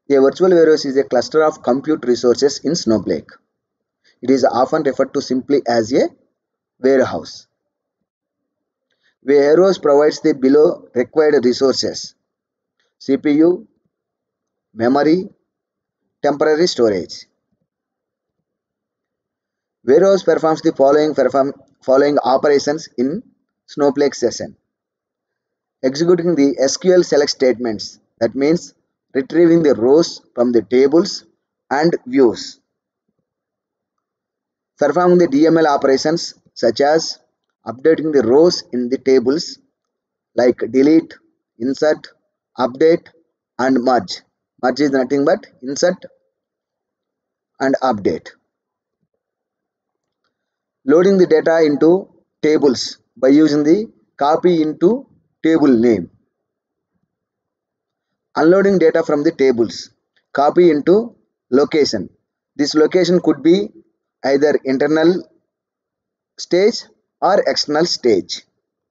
A virtual warehouse is a cluster of compute resources in Snowflake. It is often referred to simply as a warehouse. Warehouse provides the below required resources: CPU, memory, temporary storage. Warehouse performs the following operations in Snowflake session. Executing the SQL select statements, that means retrieving the rows from the tables and views. Performing the DML operations such as updating the rows in the tables like delete, insert, update and merge. Merge is nothing but insert and update. Loading the data into tables by using the copy into table name. Unloading data from the tables. Copy into location. This location could be either internal stage or external stage.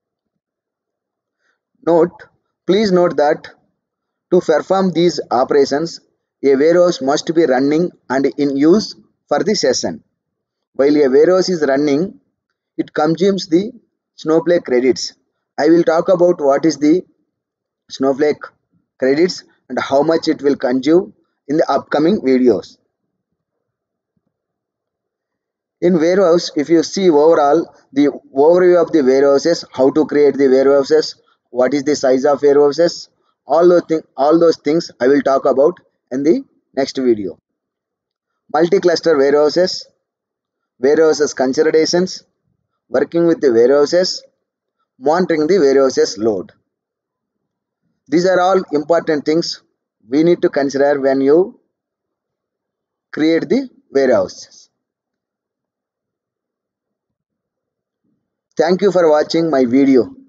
Please note that to perform these operations, a warehouse must be running and in use for the session. While a warehouse is running, it consumes the Snowflake credits. I will talk about what is the Snowflake credits and how much it will consume in the upcoming videos. In warehouse, if you see overall the overview of the warehouses, how to create the warehouses, what is the size of warehouses, all those things I will talk about in the next video. Multi-cluster warehouses considerations, working with the warehouses, monitoring the warehouses load. These are all important things we need to consider when you create the warehouses. Thank you for watching my video.